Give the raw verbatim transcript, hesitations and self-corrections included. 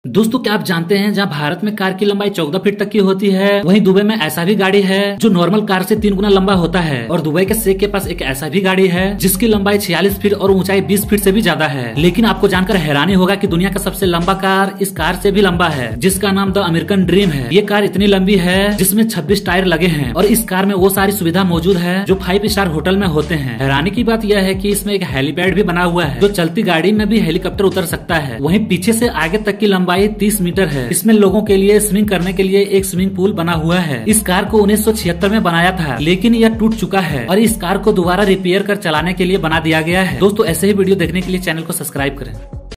दोस्तों क्या आप जानते हैं जहां भारत में कार की लंबाई चौदह फीट तक की होती है, वहीं दुबई में ऐसा भी गाड़ी है जो नॉर्मल कार से तीन गुना लंबा होता है। और दुबई के शेख के पास एक ऐसा भी गाड़ी है जिसकी लंबाई छियालीस फीट और ऊंचाई बीस फीट से भी ज्यादा है। लेकिन आपको जानकर हैरानी होगा कि दुनिया का सबसे लंबा कार इस कार से भी लंबा है, जिसका नाम द अमेरिकन ड्रीम है। ये कार इतनी लंबी है जिसमें छब्बीस टायर लगे हैं और इस कार में वो सारी सुविधा मौजूद है जो फाइव स्टार होटल में होते हैं। हैरानी की बात यह है कि इसमें एक हेलीपैड भी बना हुआ है जो चलती गाड़ी में भी हेलीकॉप्टर उतर सकता है। वहीं पीछे से आगे तक की लंबाई तीस मीटर है। इसमें लोगों के लिए स्विमिंग करने के लिए एक स्विमिंग पूल बना हुआ है। इस कार को उन्नीस सौ छिहत्तर में बनाया था, लेकिन यह टूट चुका है और इस कार को दोबारा रिपेयर कर चलाने के लिए बना दिया गया है। दोस्तों ऐसे ही वीडियो देखने के लिए चैनल को सब्सक्राइब करें।